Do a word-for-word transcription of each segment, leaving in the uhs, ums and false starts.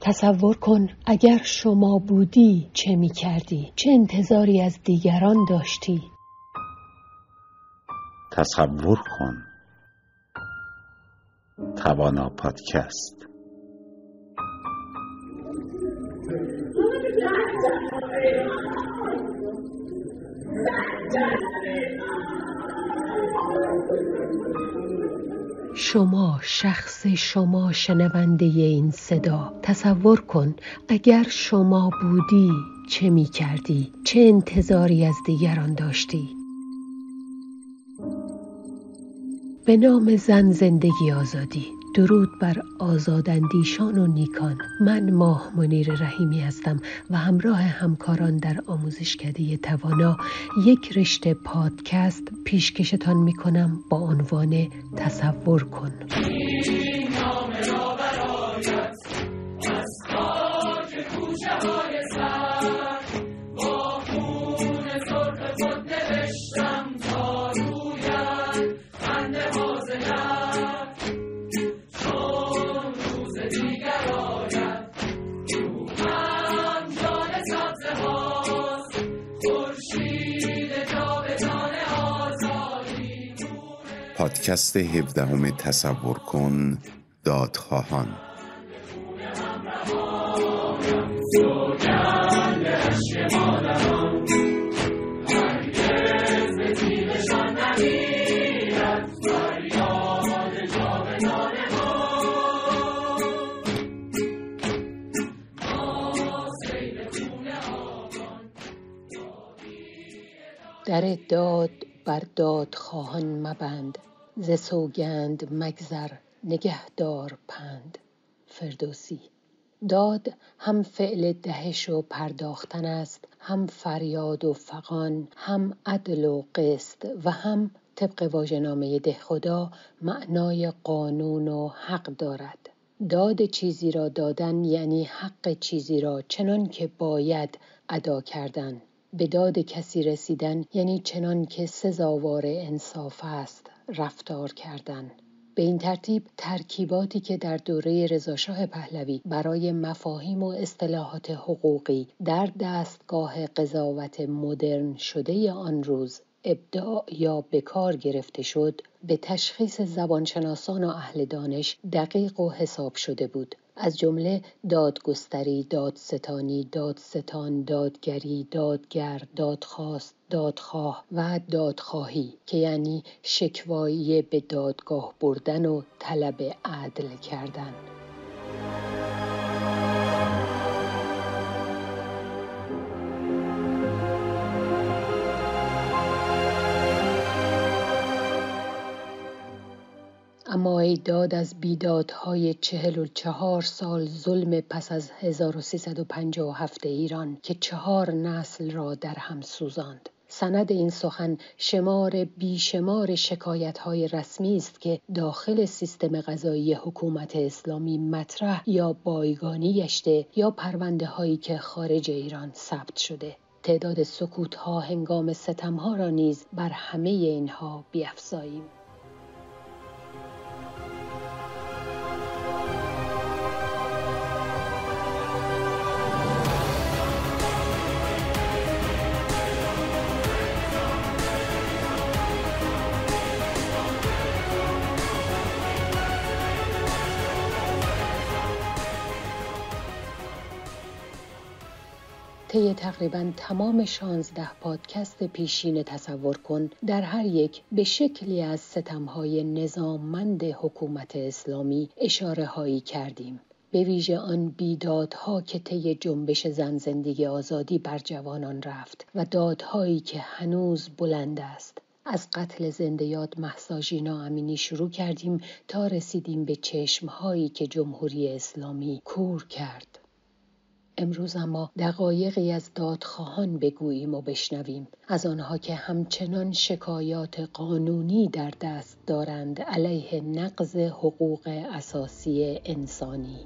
تصور کن اگر شما بودی چه می کردی؟ چه انتظاری از دیگران داشتی؟ تصور کن. توانا پادکست. شما، شخص شما شنونده این صدا، تصور کن اگر شما بودی چه می کردی؟ چه انتظاری از دیگران داشتی؟ به نام زن، زندگی، آزادی. درود بر آزاداندیشان و نیکان. من ماه منیر رحیمی هستم و همراه همکاران در آموزشکده توانا یک رشته پادکست پیشکشتان می کنم با عنوان تصور کن. پادکست هفدهم تصور کن دادخواهان. در داد بر دادخواهان مبند، ز سوگند مگذر نگهدار پند. فردوسی. داد هم فعل دهش و پرداختن است، هم فریاد و فغان، هم عدل و قسط و هم طبق واژه‌نامه دهخدا معنای قانون و حق دارد. داد چیزی را دادن یعنی حق چیزی را چنان که باید ادا کردن. به داد کسی رسیدن یعنی چنان که سزاوار انصاف است رفتار کردن. به این ترتیب ترکیباتی که در دوره رضاشاه پهلوی برای مفاهیم و اصطلاحات حقوقی در دستگاه قضاوت مدرن شده آن روز ابداع یا به کار گرفته شد، به تشخیص زبانشناسان و اهل دانش دقیق و حساب شده بود. از جمله دادگستری، دادستانی، دادستان، دادگری، دادگر، دادخواست، دادخواه و دادخواهی که یعنی شکوایی به دادگاه بردن و طلب عدل کردن. اما ای داد از بیدادهای چهل و چهار سال ظلم پس از هزار و سیصد و پنجاه و هفت ایران که چهار نسل را در هم سوزاند. سند این سخن شمار بیشمار شکایت‌های رسمی است که داخل سیستم قضایی حکومت اسلامی مطرح یا بایگانی گشته یا پرونده‌هایی که خارج ایران ثبت شده. تعداد سکوت‌ها هنگام ستم‌ها را نیز بر همه اینها بیفزاییم. طی تقریباً تمام شانزده پادکست پیشین تصور کن در هر یک به شکلی از ستم‌های نظاممند حکومت اسلامی اشاره هایی کردیم. به ویژه آن بیدادها که طی جنبش زن زندگی آزادی بر جوانان رفت و دادهایی که هنوز بلند است. از قتل زنده یاد مهسا ژینا امینی شروع کردیم تا رسیدیم به چشمهایی که جمهوری اسلامی کور کرد. امروز اما دقایقی از دادخواهان بگوییم و بشنویم، از آنها که همچنان شکایات قانونی در دست دارند علیه نقض حقوق اساسی انسانی.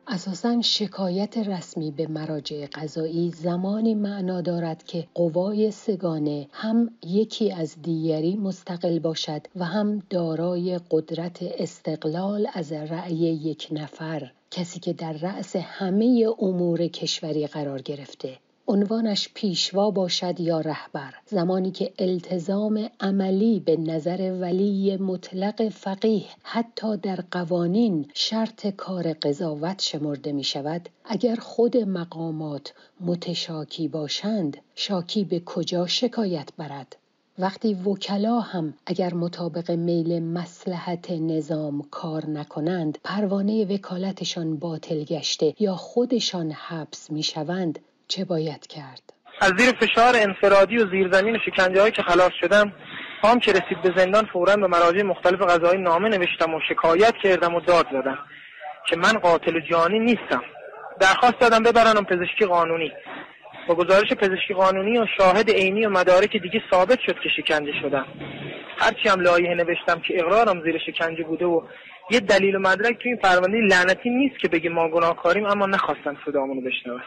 اساساً شکایت رسمی به مراجع قضایی زمانی معنا دارد که قوای سگانه هم یکی از دیگری مستقل باشد و هم دارای قدرت استقلال از رأی یک نفر، کسی که در رأس همه امور کشوری قرار گرفته. عنوانش پیشوا باشد یا رهبر، زمانی که التزام عملی به نظر ولی مطلق فقیه حتی در قوانین شرط کار قضاوت شمرده می شود، اگر خود مقامات متشاکی باشند شاکی به کجا شکایت برد؟ وقتی وکلا هم اگر مطابق میل مصلحت نظام کار نکنند، پروانه وکالتشان باطل گشته یا خودشان حبس می شوند، چه باید کرد؟ از زیر فشار انفرادی و زیرزمین شکنجه‌هایی که خلاص شدم، هم که رسید به زندان فوراً به مراجع مختلف قضایی نامه نوشتم و شکایت کردم و داد زدم که من قاتل جانی نیستم. درخواست دادم ببرنم پزشکی قانونی. با گزارش پزشکی قانونی و شاهد عینی و مدارک دیگه ثابت شد که شکنجه شدم. هرچی هم لایحه نوشتم که اقرارم زیر شکنجه بوده و یه دلیل و مدرک توی این پرونده لعنتی نیست که بگه ما گناهکاریم، اما نخواستن صدامونو بشنون.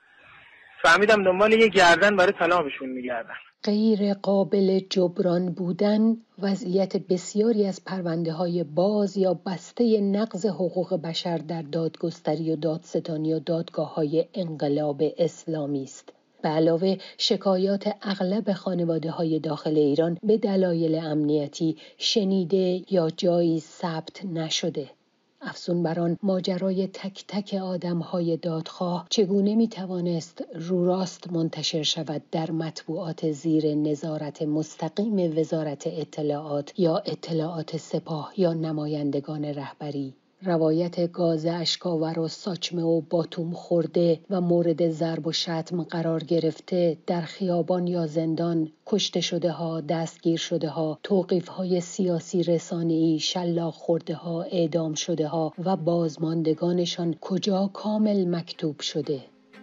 فهمیدم دنبال یه گردن برای طلاقشون میگردن. غیر قابل جبران بودن وضعیت بسیاری از پرونده‌های باز یا بسته نقض حقوق بشر در دادگستری و دادستانی و دادگاه‌های انقلاب اسلامی است. به علاوه شکایات اغلب خانواده‌های داخل ایران به دلایل امنیتی شنیده یا جایی ثبت نشده. افزون بر آن ماجرای تک تک آدم‌های دادخواه چگونه می‌توانست رو راست منتشر شود در مطبوعات زیر نظارت مستقیم وزارت اطلاعات یا اطلاعات سپاه یا نمایندگان رهبری. روایت گاز اشکاور و ساچمه و باتوم خورده و مورد ضرب و شتم قرار گرفته در خیابان یا زندان، کشته شده ها، دستگیر شده ها، توقیف های سیاسی رسانه‌ای، شلاق خورده ها، اعدام شده ها و بازماندگانشان کجا کامل مکتوب شده؟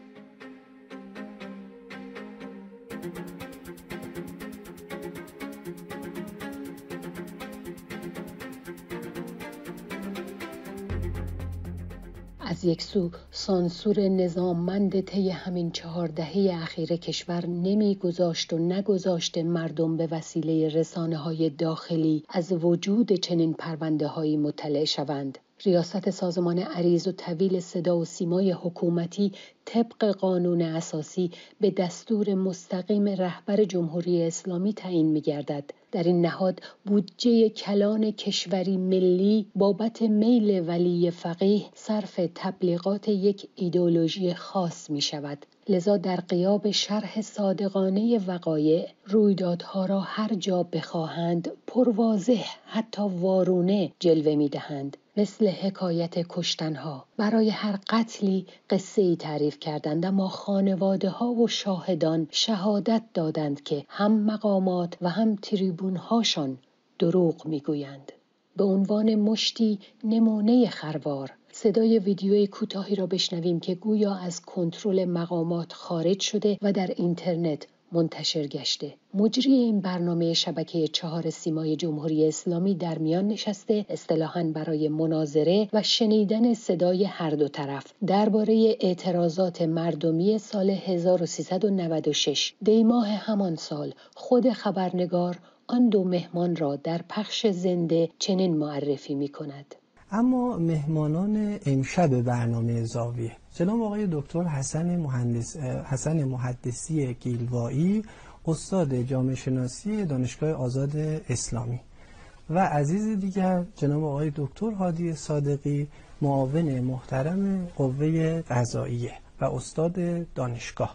از یک سو سانسور نظاممند طی همین چهار دهه اخیر کشور نمیگذاشت و نگذاشت مردم به وسیله رسانه‌های داخلی از وجود چنین پرونده‌هایی مطلع شوند. ریاست سازمان عریض و طویل صدا و سیمای حکومتی طبق قانون اساسی به دستور مستقیم رهبر جمهوری اسلامی تعیین می‌گردد. در این نهاد بودجه کلان کشوری ملی بابت میل ولی فقیه صرف تبلیغات یک ایدئولوژی خاص می شود. لذا در غیاب شرح صادقانه وقایع، رویدادها را هر جا بخواهند پرواضح حتی وارونه جلوه می دهند. مثل حکایت کشتنها. برای هر قتلی قصه ای تعریف کردند، اما خانواده ها و شاهدان شهادت دادند که هم مقامات و هم تریبون هاشان دروغ می گویند. به عنوان مشتی نمونه خروار صدای ویدیوی کوتاهی را بشنویم که گویا از کنترل مقامات خارج شده و در اینترنت منتشر گشته. مجری این برنامه شبکه چهار سیمای جمهوری اسلامی در میان نشسته، اصطلاحاً برای مناظره و شنیدن صدای هر دو طرف درباره اعتراضات مردمی سال هزار و سیصد و نود و شش. دی ماه همان سال خود خبرنگار آن دو مهمان را در پخش زنده چنین معرفی می کند. اما مهمانان امشب برنامه زاویه جناب آقای دکتر حسن مهندس حسن محدثی گیلوایی، استاد جامعه شناسی دانشگاه آزاد اسلامی، و عزیز دیگر جناب آقای دکتر هادی صادقی، معاون محترم قوه قضاییه و استاد دانشگاه.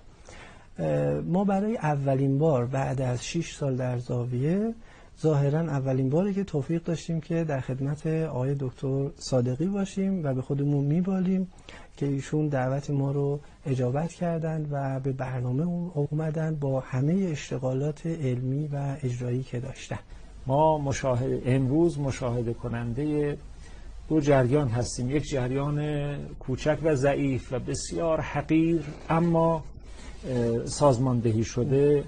ما برای اولین بار بعد از شش سال در زاویه، ظاهراً اولین باری که توفیق داشتیم که در خدمت آقای دکتر صادقی باشیم و به خودمون میبالیم که ایشون دعوت ما رو اجابت کردند و به برنامه اومدن با همه اشتغالات علمی و اجرایی که داشتن. ما مشاهده امروز مشاهده کننده دو جریان هستیم، یک جریان کوچک و ضعیف و بسیار حقیر اما سازماندهی شده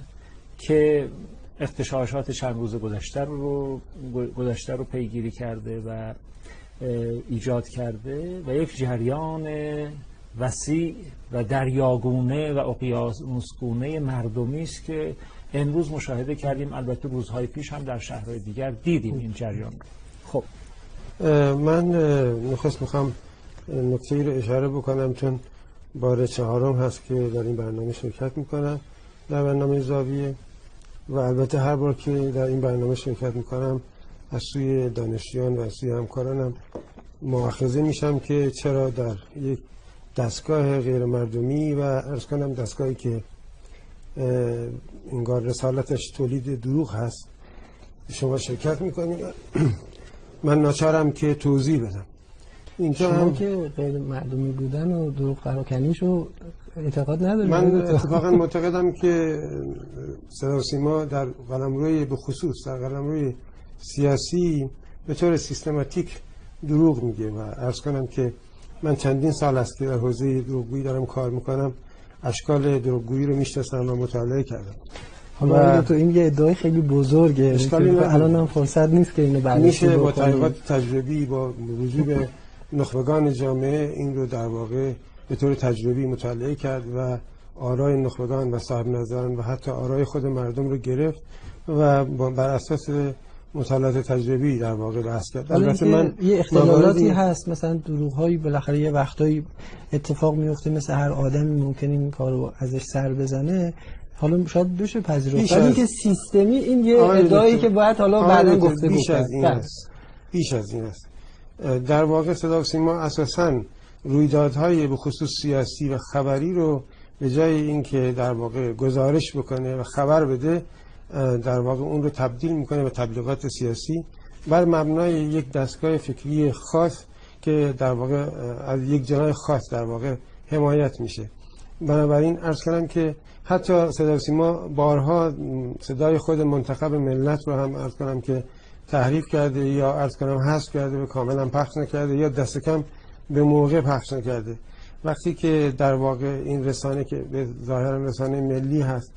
که اغتشاشات چند روز گذشته رو گذشته رو پیگیری کرده و ایجاد کرده و یک جریان وسیع و دریاگونه و اقیانوسگونه مردمی است که امروز مشاهده کردیم. البته روزهای پیش هم در شهرهای دیگر دیدیم این جریان. خب من نخست میخوام نکته‌ای رو اشاره بکنم، چون بار چهارم هست که در این برنامه شرکت میکنم، در برنامه زاویه، و البته هر بار که در این برنامه شرکت میکنم از سوی دانشجویان و از سوی همکارانم مؤاخذه میشم که چرا در یک دستگاه غیر مردمی و عرض کنم دستگاهی که انگار رسالتش تولید دروغ هست شما شرکت میکنید. من ناچارم که توضیح بدم. اینجا هم که غیر مردمی بودن و دروغ پراکنیشو اعتقاد ندارم. من اتفاقا معتقدم که صدا و سیما در قلمروی به خصوص در قلمروی سیاسی به طور سیستماتیک دروغ میگه و عرض کنم که من چندین سال است که در حوزه دروغگویی دارم کار میکنم، اشکال دروغگویی رو میشناسم و مطالعه کردم. حالا تو این یه ادعای خیلی بزرگه، الان هم فرصت نیست که اینو بررسی میشه با تحقیقات تجربی با رجوع به نخبگان جامعه این رو در واقع به طور تجربی مطالعه کرد و آرای نخبگان و صاحب نظران و حتی آرای خود مردم رو گرفت و بر اساس مطالعات تجربی در واقع بحث کرد. البته من یه اختلالاتی هست، مثلا دروغ‌هایی بالاخره یه وقتایی اتفاق میفته، مثل هر آدمی ممکنه این کارو ازش سر بزنه، حالا شاید بشه پذیرفت، ولی اینکه سیستمی این یه ادعایی که باید حالا بعدا گفته بیش از این است. بیش از این است. در واقع صدا و سیما اساساً رویدادهای به خصوص سیاسی و خبری رو به جای اینکه در واقع گزارش بکنه و خبر بده، در واقع اون رو تبدیل میکنه به تبلیغات سیاسی بر مبنای یک دستگاه فکری خاص که در واقع از یک جناح خاص در واقع حمایت میشه. بنابراین عرض کردم که حتی صدا و سیما بارها صدای خود منتخب ملت رو هم عرض کنم که تحریف کرده یا عرض کنم حذف کرده و کاملا پخش نکرده یا دست کم به موقع پخش نکرده. وقتی که در واقع این رسانه که به ظاهرا رسانه ملی هست،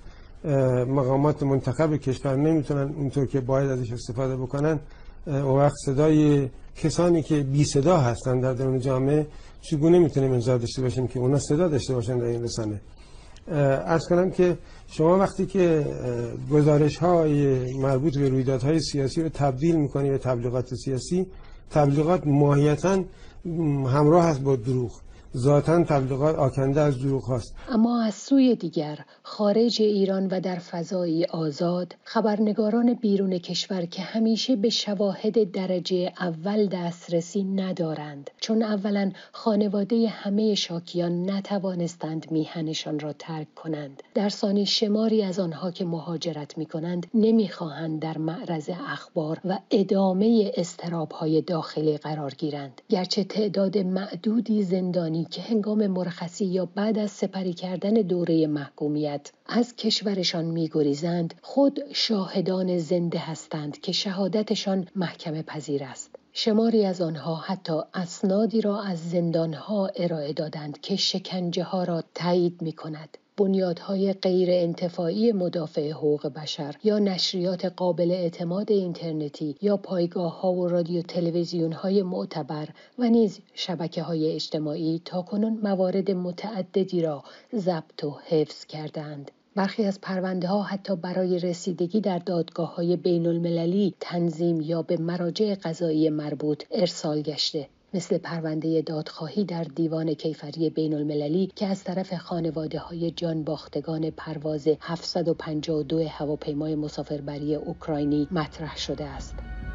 مقامات منتخب کشور نمیتونن اونطور که باید ازش استفاده بکنن، اون وقت صدای کسانی که بی صدا هستن در درون جامعه چگونه میتونیم انتظار داشته باشیم که اونا صدا داشته باشن در این رسانه؟ عرض کنم که شما وقتی که گزارش های مربوط به رویدادهای سیاسی رو تبدیل میکنی به تبلیغات سیاسی، تبلیغات ماهیتاً همراه هست با دروغ، ذاتاً تبلیغات آکنده از دروغ هست. اما از سوی دیگر خارج ایران و در فضای آزاد، خبرنگاران بیرون کشور که همیشه به شواهد درجه اول دسترسی ندارند، چون اولا خانواده همه شاکیان نتوانستند میهنشان را ترک کنند، در ثانی شماری از آنها که مهاجرت میکنند نمیخواهند در معرض اخبار و ادامه اضطراب‌های داخلی قرار گیرند، گرچه تعداد معدودی زندانی که هنگام مرخصی یا بعد از سپری کردن دوره محکومیت از کشورشان می‌گریزند، خود شاهدان زنده هستند که شهادتشان محکمه پذیر است. شماری از آنها حتی اسنادی را از زندانها ارائه دادند که شکنجه ها را تایید می‌کند. بنیادهای غیر انتفاعی مدافع حقوق بشر یا نشریات قابل اعتماد اینترنتی یا پایگاه‌ها و رادیو تلویزیون‌های معتبر و نیز شبکه‌های اجتماعی تاکنون موارد متعددی را ضبط و حفظ کردند. برخی از پرونده‌ها حتی برای رسیدگی در دادگاه‌های بین‌المللی تنظیم یا به مراجع قضایی مربوط ارسال گشته، مثل پرونده دادخواهی در دیوان کیفری بین المللی که از طرف خانواده های جان باختگان پرواز هفتصد و پنجاه و دو هواپیمای مسافربری اوکراینی مطرح شده است.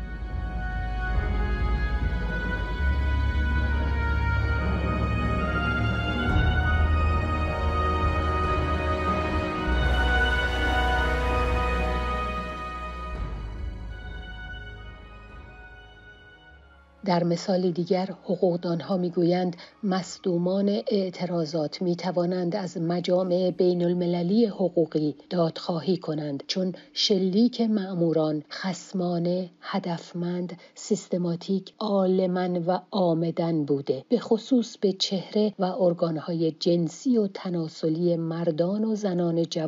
در مثال دیگر حقوقدانها میگویند مصدومان اعتراضات میتوانند از مجامع بین المللی حقوقی دادخواهی کنند، چون شلیک مأموران خصمانه، هدفمند، سیستماتیک، عالماً و عامداً بوده، به خصوص به چهره و ارگانهای جنسی و تناسلی مردان و زنان جوان،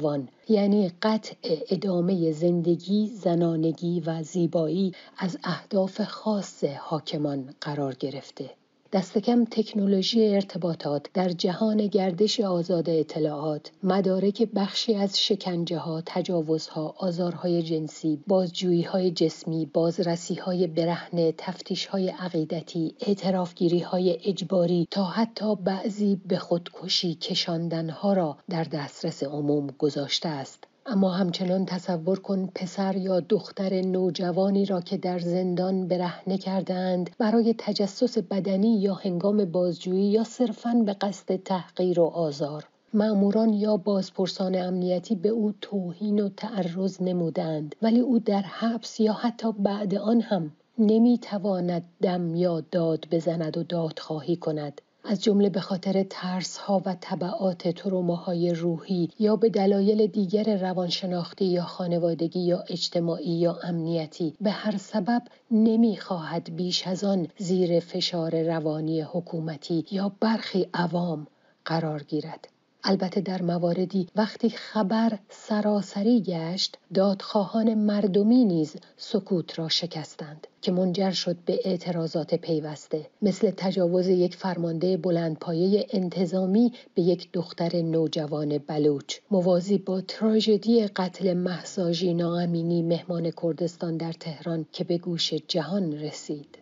یعنی قطع ادامه زندگی، زنانگی و زیبایی از اهداف خاص حاکمان قرار گرفته. دست کم تکنولوژی ارتباطات در جهان گردش آزاد اطلاعات، مدارک بخشی از شکنجه‌ها، تجاوزها، آزارهای جنسی، بازجویی‌های جسمی، بازرسی‌های برهنه، تفتیش‌های عقیدتی، اعترافگیری‌های اجباری تا حتی بعضی به خودکشی کشاندنها را در دسترس عموم گذاشته است. اما همچنان تصور کن پسر یا دختر نوجوانی را که در زندان برهنه کردند برای تجسس بدنی یا هنگام بازجویی یا صرفاً به قصد تحقیر و آزار. مأموران یا بازپرسان امنیتی به او توهین و تعرض نمودند، ولی او در حبس یا حتی بعد آن هم نمیتواند دم یا داد بزند و دادخواهی کند، از جمله به خاطر ترس‌ها و تبعات تروماهای روحی یا به دلایل دیگر روانشناختی یا خانوادگی یا اجتماعی یا امنیتی. به هر سبب نمی‌خواهد بیش از آن زیر فشار روانی حکومتی یا برخی عوام قرار گیرد. البته در مواردی وقتی خبر سراسری گشت، دادخواهان مردمی نیز سکوت را شکستند که منجر شد به اعتراضات پیوسته، مثل تجاوز یک فرمانده بلندپایه انتظامی به یک دختر نوجوان بلوچ، موازی با تراژدی قتل مهسا ژینا امینی مهمان کردستان در تهران که به گوش جهان رسید.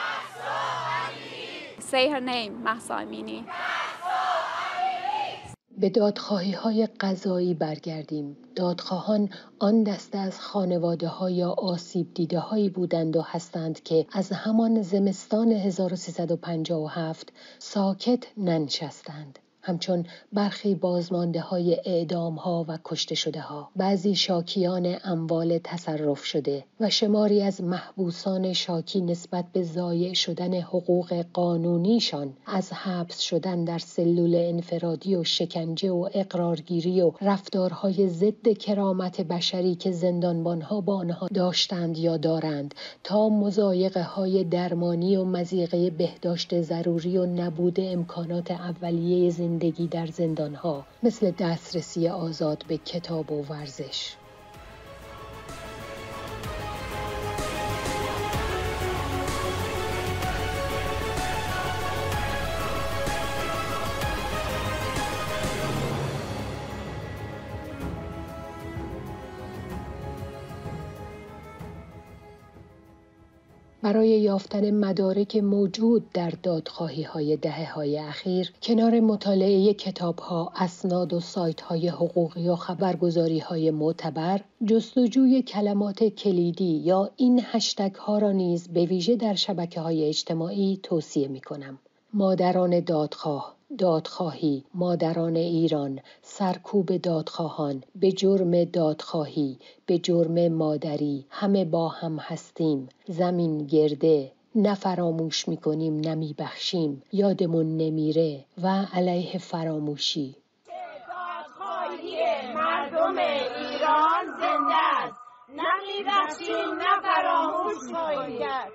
Say her name, مهسا امینی. به دادخواهی‌های قضایی برگردیم. دادخواهان آن دسته از خانواده‌ها یا آسیب دیده‌هایی بودند و هستند که از همان زمستان هزار و سیصد و پنجاه و هفت ساکت ننشستند. همچون برخی بازمانده‌های اعدام‌ها و کشته شده‌ها، بعضی شاکیان اموال تصرف شده و شماری از محبوسان شاکی نسبت به ضایع شدن حقوق قانونیشان، از حبس شدن در سلول انفرادی و شکنجه و اقرارگیری و رفتارهای ضد کرامت بشری که زندانبان‌ها با آنها داشتند یا دارند، تا مضایقه‌های درمانی و مضیقه بهداشت ضروری و نبود امکانات اولیه زندگی زندگی در زندان‌ها، مثل دسترسی آزاد به کتاب و ورزش. برای یافتن مدارک موجود در دادخواهی‌های دهه‌های اخیر، کنار مطالعه کتاب‌ها، اسناد و سایت‌های حقوقی و خبرگزاری‌های معتبر، جستجوی کلمات کلیدی یا این هشتگ‌ها را نیز به ویژه در شبکه‌های اجتماعی توصیه می‌کنم. مادران دادخواه، دادخواهی، مادران ایران، سرکوب دادخواهان، به جرم دادخواهی، به جرم مادری، همه با هم هستیم، زمین گرده، نه فراموش میکنیم نه میبخشیم، یادمون نمیره و علیه فراموشی. دادخواهی مردم ایران زنده است، نه میبخشیم نه فراموش خواهیم کرد.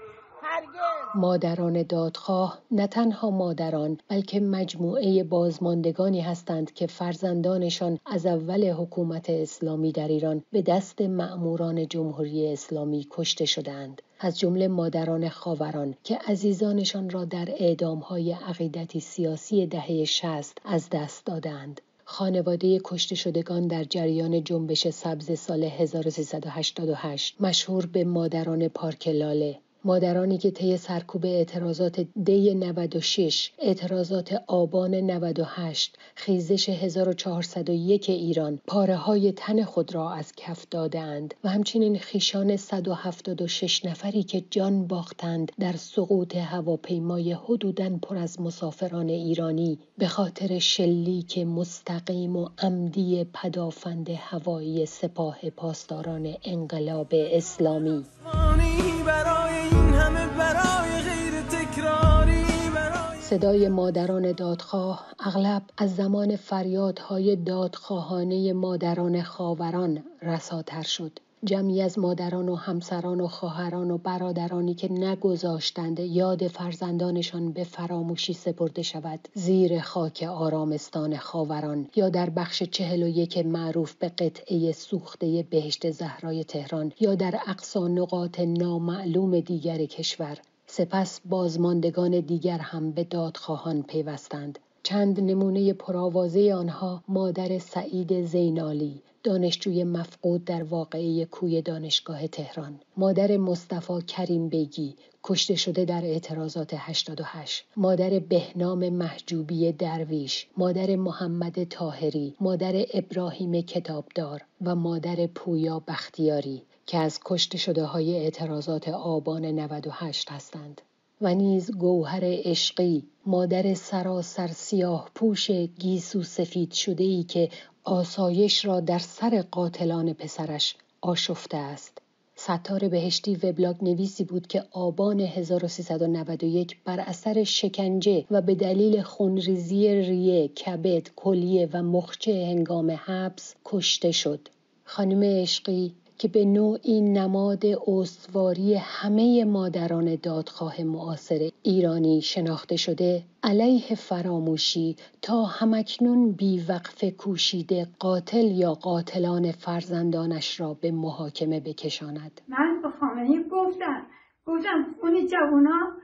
مادران دادخواه نه تنها مادران بلکه مجموعه بازماندگانی هستند که فرزندانشان از اول حکومت اسلامی در ایران به دست مأموران جمهوری اسلامی کشته شدند، از جمله مادران خاوران که عزیزانشان را در اعدام‌های عقیدتی سیاسی دهه شصت از دست دادند. خانواده کشته شدگان در جریان جنبش سبز سال هزار و سیصد و هشتاد و هشت، مشهور به مادران پارک لاله، مادرانی که طی سرکوب اعتراضات دی نود و شش، اعتراضات آبان نود و هشت، خیزش هزار و چهارصد و یک ایران، پاره‌های تن خود را از کف دادند و همچنین خویشان صد و هفتاد و شش نفری که جان باختند در سقوط هواپیمای حدوداً پر از مسافران ایرانی به خاطر شلیک مستقیم و عمدی پدافند هوایی سپاه پاسداران انقلاب اسلامی. صدای مادران دادخواه اغلب از زمان فریادهای دادخواهانه مادران خاوران رساتر شد. جمعی از مادران و همسران و خواهران و برادرانی که نگذاشتند یاد فرزندانشان به فراموشی سپرده شود زیر خاک آرامستان خاوران یا در بخش چهل و یک معروف به قطعه سوخته بهشت زهرای تهران یا در اقصی نقاط نامعلوم دیگر کشور. سپس بازماندگان دیگر هم به دادخواهان پیوستند. چند نمونه پرآوازه آنها مادر سعید زینالی، دانشجوی مفقود در واقعه کوی دانشگاه تهران، مادر مصطفی کریم بیگی کشته شده در اعتراضات هشتاد و هشت، مادر بهنام محجوبی درویش، مادر محمد طاهری، مادر ابراهیم کتابدار و مادر پویا بختیاری که از کشته شده های اعتراضات آبان نود و هشت هستند. و نیز گوهر عشقی، مادر سراسر سیاه پوش گیسو سفید شده‌ای که آسایش را در سر قاتلان پسرش آشفته است. ستار بهشتی وبلاگ نویسی بود که آبان هزار و سیصد و نود و یک بر اثر شکنجه و به دلیل خونریزی ریه، کبد، کلیه و مخچه هنگام حبس کشته شد. خانم عشقی که به نوعی نماد استواری همه مادران دادخواه معاصر ایرانی شناخته شده، علیه فراموشی تا همکنون بی‌وقفه کوشیده قاتل یا قاتلان فرزندانش را به محاکمه بکشاند. من به خامنه‌ای گفتم گفتم خون جوانا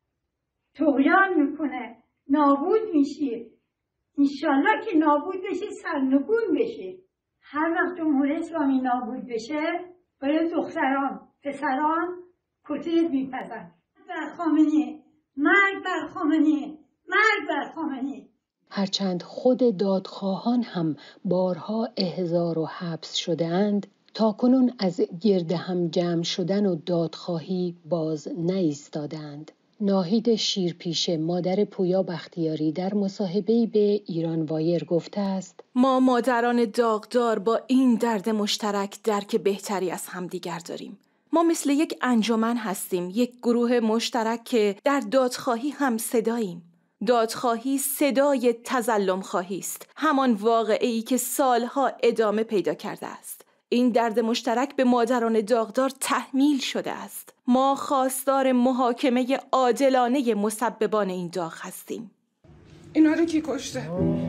طغیان میکنه، نابود میشی، انشالله که نابود بشی، سرنگون بشی. هر وقت جمهوری اسلامی نابود بشه برای دختران پسران کتلت میپزن. بر خامنه‌ای، مرگ بر خامنه‌ای، مرگ بر خامنه‌ای. هرچند خود دادخواهان هم بارها احضار و حبس شده‌اند، تا کنون از گرد هم جمع شدن و دادخواهی باز نایستادند. ناهید شیرپیشه، مادر پویا بختیاری، در مصاحبه‌ای به ایران وایر گفته است: ما مادران داغدار با این درد مشترک درک بهتری از همدیگر داریم. ما مثل یک انجمن هستیم، یک گروه مشترک که در دادخواهی هم صداییم. دادخواهی صدای تظلم خواهی است، همان واقعه‌ای که سالها ادامه پیدا کرده است. این درد مشترک به مادران داغدار تحمیل شده است. ما خواستار محاکمه عادلانه مسببان این داغ هستیم. اینا رو کی کشته؟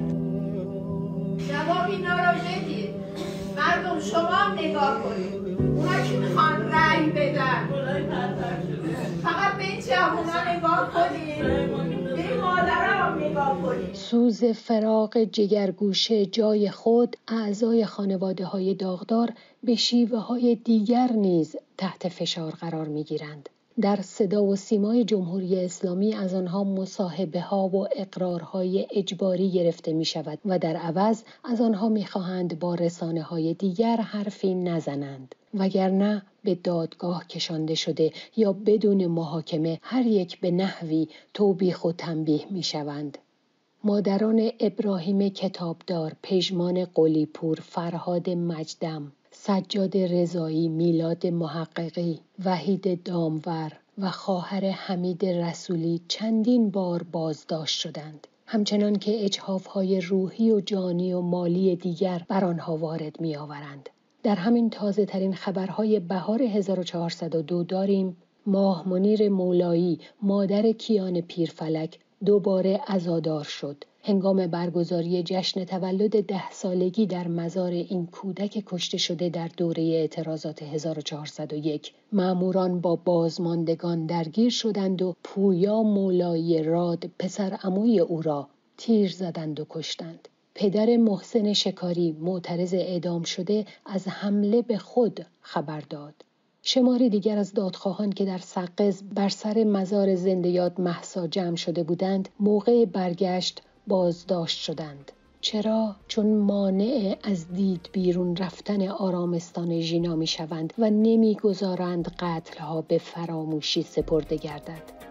جواب اینا رو بدید. مردم شما هم نگاه کنید. اونا که میخوان رأی بدن فقط به این جوونا نگاه کنید، به این مادرها هم نگاه کنید. سوز فراق جگرگوشه جای خود اعضای خانواده های داغدار به شیوه های دیگر نیز تحت فشار قرار می گیرند. در صدا و سیمای جمهوری اسلامی از آنها مصاحبه ها و اقرارهای اجباری گرفته می شود و در عوض از آنها می خواهند با رسانه های دیگر حرفی نزنند، وگرنه به دادگاه کشانده شده یا بدون محاکمه هر یک به نحوی توبیخ و تنبیه می شوند. مادران ابراهیم کتابدار، پژمان قلی‌پور، فرهاد مجدم، سجاد رضایی، میلاد محققی، وحید دامور و خواهر حمید رسولی چندین بار بازداشت شدند، همچنان که اجحاف‌های روحی و جانی و مالی دیگر بر آنها وارد می‌آورند. در همین تازه ترین خبرهای بهار هزار و چهارصد و دو داریم ماه منیر مولایی، مادر کیان پیرفلک، دوباره عزادار شد. هنگام برگزاری جشن تولد ده سالگی در مزار این کودک کشته شده در دوره اعتراضات هزار و چهارصد و یک، ماموران با بازماندگان درگیر شدند و پویا مولایی راد، پسر عموی او را تیر زدند و کشتند. پدر محسن شکاری، معترض اعدام شده، از حمله به خود خبر داد. شماری دیگر از دادخواهان که در سقز بر سر مزار زنده یاد مهسا جمع شده بودند، موقع برگشت بازداشت شدند. چرا؟ چون مانع از دید بیرون رفتن آرامستان ژینا می شوند و نمی گذارند قتلها به فراموشی سپرده گردد.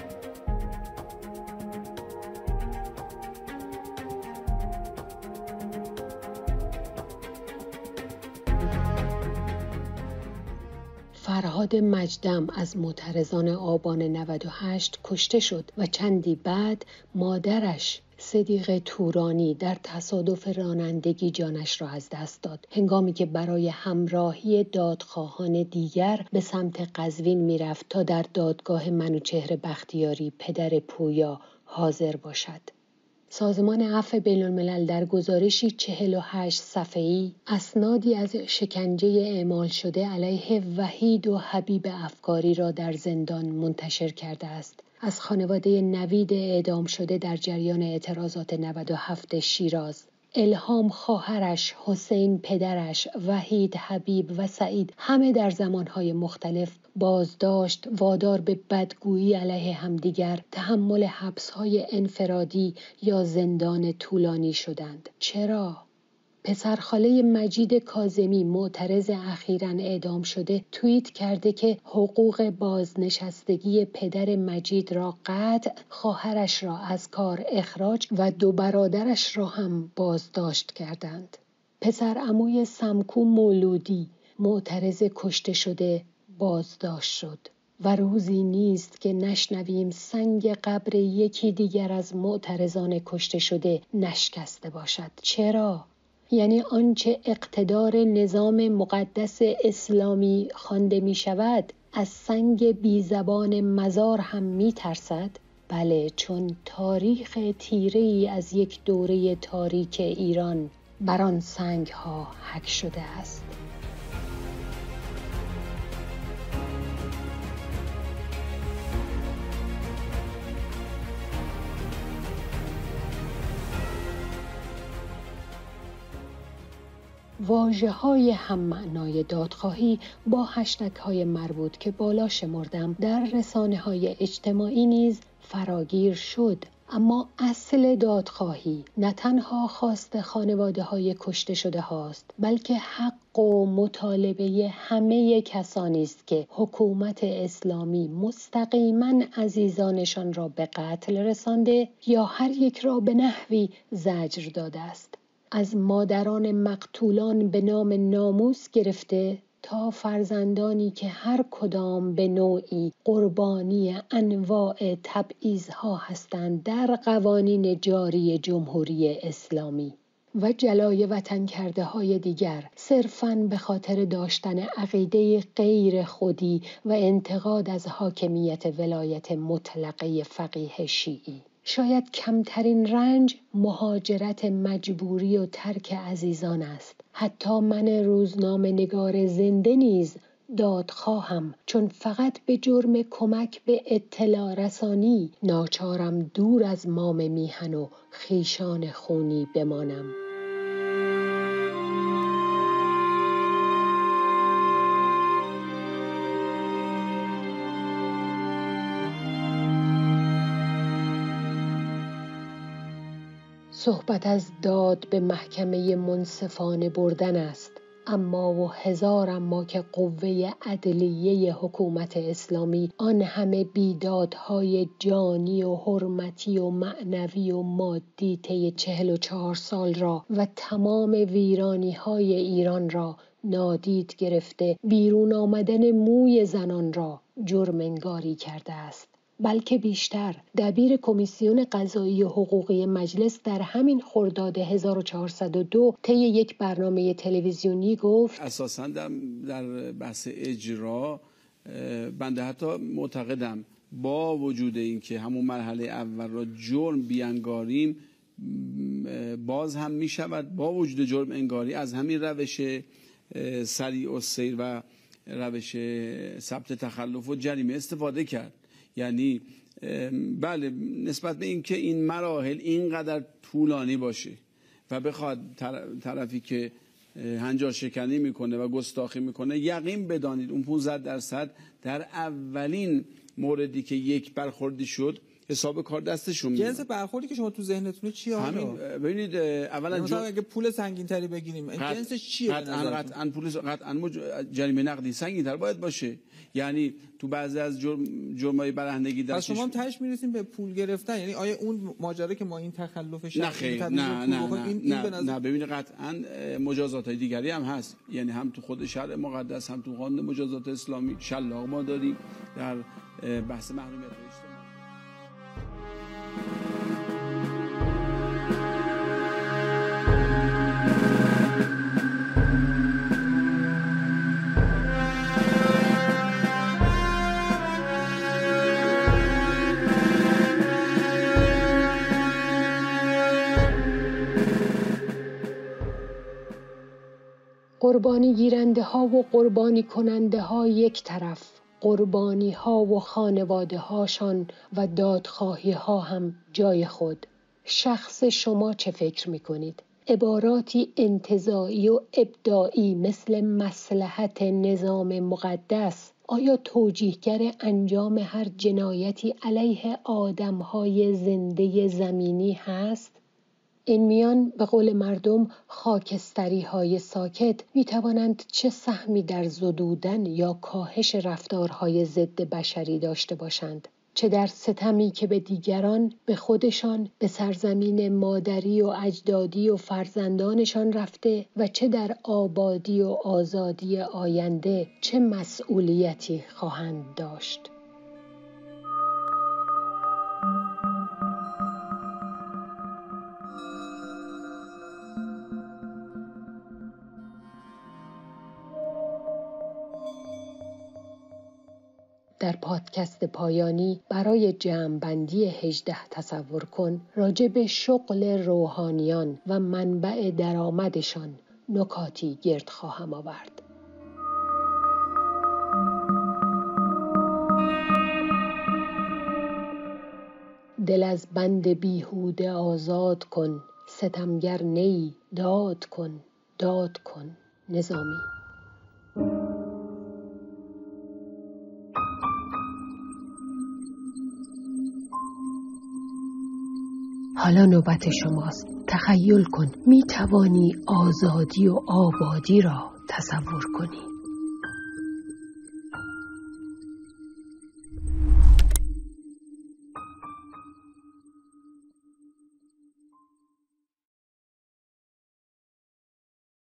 فرهاد مجدم از معترضان آبان نود و هشت کشته شد و چندی بعد مادرش صدیق تورانی در تصادف رانندگی جانش را از دست داد هنگامی که برای همراهی دادخواهان دیگر به سمت قزوین میرفت تا در دادگاه منوچهر بختیاری پدر پویا حاضر باشد. سازمان عفو بین‌الملل در گزارشی چهل و هشت صفحه‌ای اسنادی از شکنجه اعمال شده علیه وحید و حبیب افکاری را در زندان منتشر کرده است. از خانواده نوید اعدام شده در جریان اعتراضات نود و هفت شیراز، الهام خواهرش، حسین پدرش، وحید، حبیب و سعید همه در زمانهای مختلف بازداشت، وادار به بدگویی علیه همدیگر، تحمل حبسهای انفرادی یا زندان طولانی شدند. چرا؟ پسرخاله مجید کاظمی معترض اخیراً اعدام شده توییت کرده که حقوق بازنشستگی پدر مجید را قطع، خواهرش را از کار اخراج و دو برادرش را هم بازداشت کردند. پسر عموی سمکو مولودی معترض کشته شده بازداشت شد و روزی نیست که نشنویم سنگ قبر یکی دیگر از معترضان کشته شده نشکسته باشد. چرا؟ یعنی آنچه اقتدار نظام مقدس اسلامی خوانده می شود از سنگ بی زبان مزار هم می ترسد؟ بله، چون تاریخ تیره‌ای از یک دوره تاریک ایران بر آن سنگ ها حک شده است. واژه‌های هم معنای دادخواهی با هشتگ‌های مربوط که بالا شمردم در رسانه‌های اجتماعی نیز فراگیر شد. اما اصل دادخواهی نه تنها خواست خانواده‌های کشته شده هاست، بلکه حق و مطالبه همه کسانی است که حکومت اسلامی مستقیما عزیزانشان را به قتل رسانده یا هر یک را به نحوی زجر داده است. از مادران مقتولان به نام ناموس گرفته تا فرزندانی که هر کدام به نوعی قربانی انواع تبعیض‌ها هستند در قوانین جاری جمهوری اسلامی و جلای وطن کرده های دیگر صرفاً به خاطر داشتن عقیده غیر خودی و انتقاد از حاکمیت ولایت مطلقه فقیه شیعی. شاید کمترین رنج مهاجرت مجبوری و ترک عزیزان است. حتی من روزنامه نگار زنده نیز دادخواهم، چون فقط به جرم کمک به اطلاع رسانی ناچارم دور از مام میهن و خویشان خونی بمانم. صحبت از داد به محکمه منصفانه بردن است، اما و هزار اما که قوه عدلیه حکومت اسلامی آن همه بیدادهای جانی و حرمتی و معنوی و مادی طی چهل و چهار سال را و تمام ویرانی های ایران را نادید گرفته بیرون آمدن موی زنان را جرم انگاری کرده است. بلکه بیشتر. دبیر کمیسیون قضایی و حقوقی مجلس در همین خرداد هزار و چهارصد و دو طی یک برنامه تلویزیونی گفت اساساً در, در بحث اجرا بنده حتی معتقدم با وجود اینکه همون مرحله اول را جرم بیانگاریم باز هم می شود با وجود جرم انگاری از همین روش سریع السیر و روش ثبت تخلف و جریمه استفاده کرد. یعنی بله، نسبت به اینکه این مراحل اینقدر طولانی باشه و بخواد طرفی که هنجار شکنی میکنه و گستاخی میکنه یقین بدانید اون پانزده درصد در اولین موردی که یک برخوردی شد حساب کار دستشون میاد. جنس برخوردی که شما تو ذهنتونه چیه؟ همین ببینید اولا مثلا اگه پول سنگین تری بگیریم این جنسش چیه؟ قطعاً قطعاً پول قطعاً مج... جریمه نقدی سنگین تر باید باشه. یعنی تو بعضی از جرم جرمای برهنگی دستش. پس شما هم تهش میرسیم به پول گرفتن، یعنی آیا اون ماجرا که ما این تخلفش نه خیر نه نه نه این نه, این نه ببینید قطعاً مجازات‌های دیگری هم هست، یعنی هم تو خود شرع مقدس هم تو قانون مجازات اسلامی شلاق ما داریم در بحث محرومیت اجتماعی. قربانی گیرنده ها و قربانی کننده ها یک طرف، قربانی ها و خانواده هاشان و دادخواهی ها هم جای خود. شخص شما چه فکر می کنید؟ عباراتی انتزاعی و ابداعی مثل مصلحت نظام مقدس آیا توجیهگر انجام هر جنایتی علیه آدمهای زنده زمینی هست؟ این میان به قول مردم خاکستری های ساکت می توانند چه سهمی در زدودن یا کاهش رفتارهای ضد بشری داشته باشند، چه در ستمی که به دیگران، به خودشان، به سرزمین مادری و اجدادی و فرزندانشان رفته و چه در آبادی و آزادی آینده چه مسئولیتی خواهند داشت. در پادکست پایانی برای جمع‌بندی هجده تصور کن راجع به شغل روحانیان و منبع درآمدشان نکاتی گرد خواهم آورد. دل از بند بیهوده آزاد کن، ستمگر نی، داد کن، داد کن. نظامی. حالا نوبت شماست. تخیل کن می توانی آزادی و آبادی را تصور کنی.